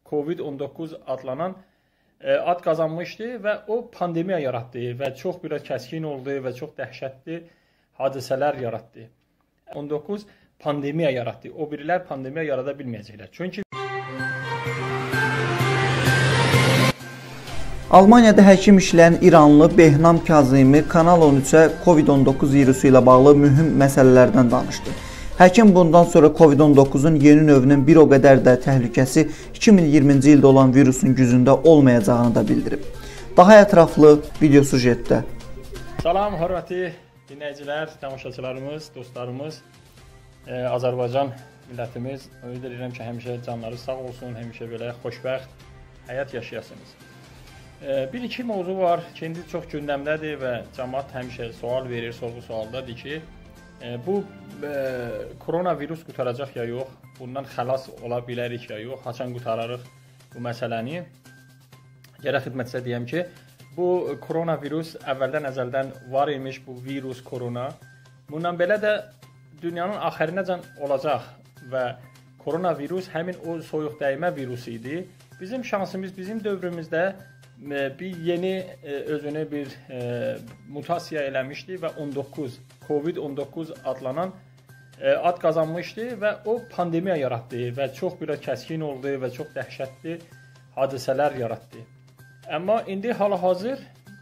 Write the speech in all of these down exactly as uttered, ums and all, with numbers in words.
Covid on dokuz adlanan ad qazanmışdı və o pandemiya yaratdı və çox biraz kəskin oldu və çox dəhşətli hadisələr yaratdı. on dokuz pandemiya yaratdı. O birilər pandemiya yarada bilməyəcəklər. Çünki Almaniyada həkim işləyən İranlı Behnam Kazimi Kanal on üçə Covid on dokuz virusu ilə bağlı mühüm məsələlərdən danışdı. Həkim bundan sonra Covid on dokuzun yeni növünün bir o qədər də təhlükəsi iki min iyirminci ildə olan virusun gücündə olmayacağını da bildirib. Daha ətraflı video sujetdə. Salam, hörmətli dinləyicilər, tamaşaçılarımız, dostlarımız, e, Azərbaycan millətimiz. Ümid edirəm ki, həmişə canları sağ olsun, həmişə belə xoşbəxt həyat yaşayasınız. E, bir iki mövzu var ki, indi çox gündəmdədir və cəmaət həmişə sual verir, sorğu sualdadır ki, e, bu e, koronavirus qutaracaq ya yox, bundan xəlas ola bilərik ya yox, haçan qutararıq bu məsələni. Gərək xidmətçisə deyəm ki, bu koronavirus əvvəldən əzəldən var imiş, bu virus, korona. Bundan belə də dünyanın axırınacan olacaq və koronavirus həmin o soyuq dəymə virusu idi. Bizim şansımız, bizim dövrümüzdə bir yeni özünü bir mutasiya eləmişdi və on dokuz, Covid on dokuz adlanan ad qazanmışdı və o pandemiya yaratdı və çox biraz kəskin oldu və çox dəhşətli hadisələr yaratdı. Amma indi hal-hazır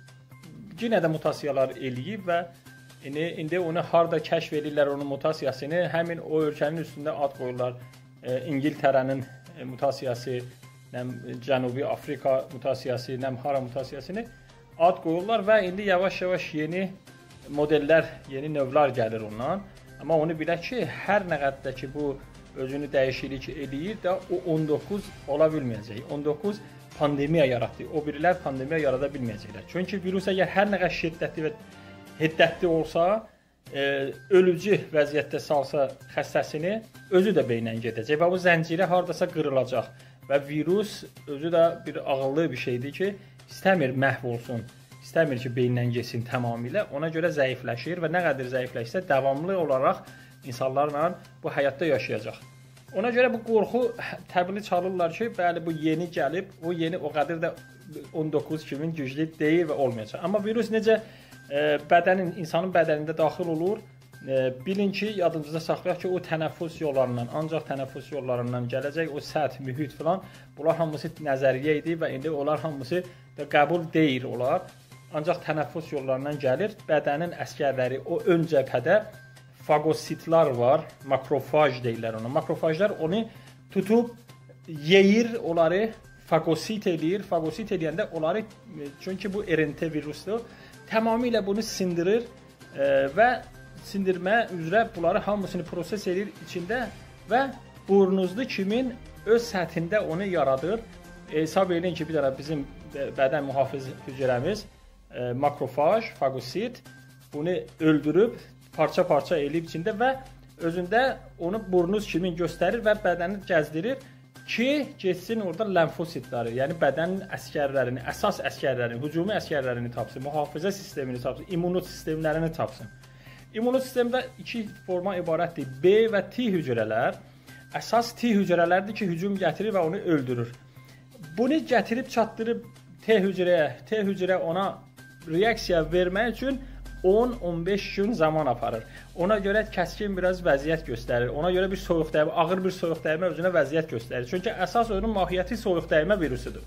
yenə də mutasiyalar eləyib və indi, indi onu harda kəşf edirlər onun mutasiyasını, həmin o ölkənin üstündə ad qoyurlar. E, İngiltərənin mutasiyası, nəm Cənubi Afrika mutasiyası, nəm hara mutasiyasını ad qoyurlar və indi yavaş-yavaş yeni modellər, yeni növlər gəlir ondan. Amma onu bilək ki, hər nə qədər ki bu özünü dəyişiklik eləyir də o on dokuz ola bilməyəcək. on dokuz pandemiya yaratdı. O birilər pandemiya yarada bilməyəcəklər. Çünki virus əgər hər nə qədər şiddətli və hiddətli olsa, e, ölücü vəziyyətdə salsa xəstəsini, özü də beynən gedəcək və bu zəncirə hardasa qırılacaq. Və virus özü də bir ağıllı bir şeydir ki, istəmir məhv olsun, istəmir ki, beyindən geçsin tamamilə. Ona görə zəifləşir və nə qədər zəifləşsə, davamlı olaraq insanlarla bu həyatda yaşayacaq. Ona görə bu qorxu təbliğ çalırlar ki, bəli bu yeni gəlib, o yeni o qədər də on dokuz kimi güclü deyil və olmayacaq. Amma virus necə e, bədənin, insanın bədənində daxil olur, e, bilin ki, yadınızda saxlayaq ki, o tənəffüs yollarından, ancaq tənəffüs yollarından gələcək, o səth, mühit filan, bunlar hamısı nəzəriyyə idi və indi onlar hamısı da qəbul deyil olar. Ancaq tənəffüs yollarından gəlir, bədənin əskərləri o ön cəbhədə fagositlar var, makrofaj deyirlər ona. Makrofajlar onu tutub yeyir, onları fagosit eləyir. Fagosit eləyəndə onları, çünki bu R N T virusdur, tamamilə bunu sindirir e, və sindirmə üzrə bunları hamısını proses edir içində və burnuzlu kimin öz səthində onu yaradır. Hesab edin ki, bir dənə bizim bədən mühafizə hücrəmiz e, makrofaj, fagosit bunu öldürüb, parça-parça eləyib içində və özündə onu burnuz kimi göstərir və bədəni gəzdirir ki, geçsin orada lenfositləri, yəni bədənin əskərlərini, əsas əskərlərini, hücumi əskərlərini tapsın, mühafizə sistemini tapsın, immunot sistemlərini tapsın. İmmunot sistemdə iki forma ibarətdir. B və T hücrələr. Əsas T hücrələrdir ki, hücum gətirir və onu öldürür. Bunu gətirib çatdırıb T hücrəyə, T hücrə ona reaksiya vermək üçün on on beş gün zaman aparır. Ona görə kəskin biraz vəziyyət göstərir. Ona görə bir soyuq dəymə, ağır bir soyuq dəymə özünə vəziyyət göstərir. Çünki əsas onun mahiyyəti soyuq dəymə virusudur.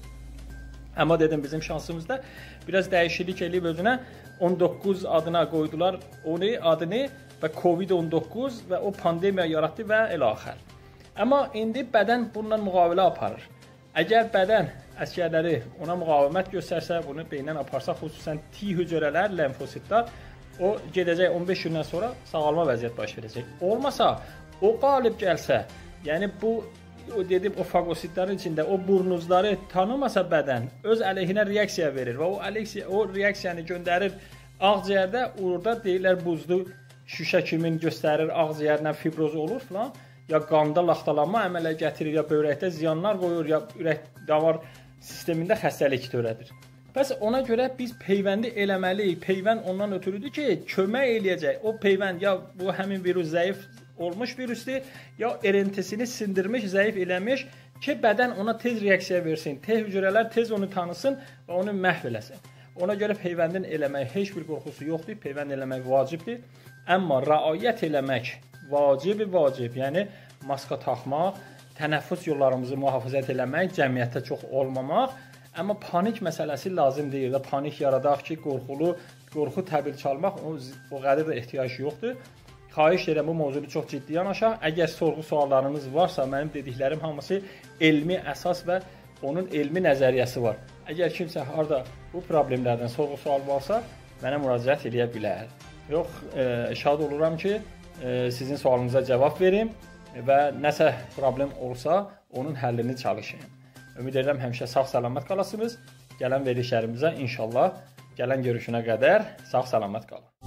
Amma dedim bizim şansımızda biraz dəyişiklik eləyib özünə on doqquz adına qoydular onu adını və Covid on doqquz və o pandemiya yaratdı və elə axır. Amma indi bədən bundan müqavilə aparır. Əgər bədən əskərləri ona müqavimət göstərsə, bunu beyindən aparsa, xüsusən T hücrələr, lenfositlər, o gedəcək on beş gündən sonra sağalma vəziyyət baş verəcək. Olmasa, o qalib gəlsə, yəni bu o dedim o fagositlərin içində o burnuzları tanımasa bədən öz əleyhinə reaksiya verir və o aleksiya o reaksiyanı göndərir ağciyərdə, orada deyirlər buzlu şüşə kimi göstərir, ağciyərlə fibroz olur filan. Ya qanda laxtalanma əmələ gətirir, ya böyrəkdə ziyanlar qoyur, ya ürək-damar sistemində xəstəlik törədir. Bəs ona görə biz peyvəndi eləməliyik. Peyvənd ondan ötürüdür ki, kömək eləyəcək. O peyvənd ya bu həmin virus zəif olmuş virusdur, ya R N T'sini sindirmiş, zəif eləmiş ki, bədən ona tez reaksiya versin, T hücrələr tez onu tanısın və onu məhv eləsin. Ona görə peyvəndin eləmək heç bir qorxusu yoxdur, peyvənd eləmək vacibdir. Amma rəayət eləmək vacib, vacib, yəni maska taxmaq, tənəffüs yollarımızı mühafizət eləmək, cəmiyyətdə çox olmamaq. Amma panik məsələsi lazım deyil də, panik yaradaq ki, qorxulu, qorxu təbil çalmaq, o, o qədər də ehtiyac yoxdur. Xahiş edirəm, bu mövzunu çox ciddi yanaşaq. Əgər sorğu suallarınız varsa, mənim dediklərim hamısı elmi əsas və onun elmi nəzəriyyəsi var. Əgər kimsə harada bu problemlərdən sorğu sual varsa, mənə müraciət edə bilər. Yox, e, şad oluram ki, e, sizin sualınıza cavab verim və nəsə problem olsa, onun həllini çalışayım. Ümid edirəm həmişə sağ-salamat qalasınız. Gələn verilişlərimizə inşallah gələn görüşünə qədər sağ-salamat qalın.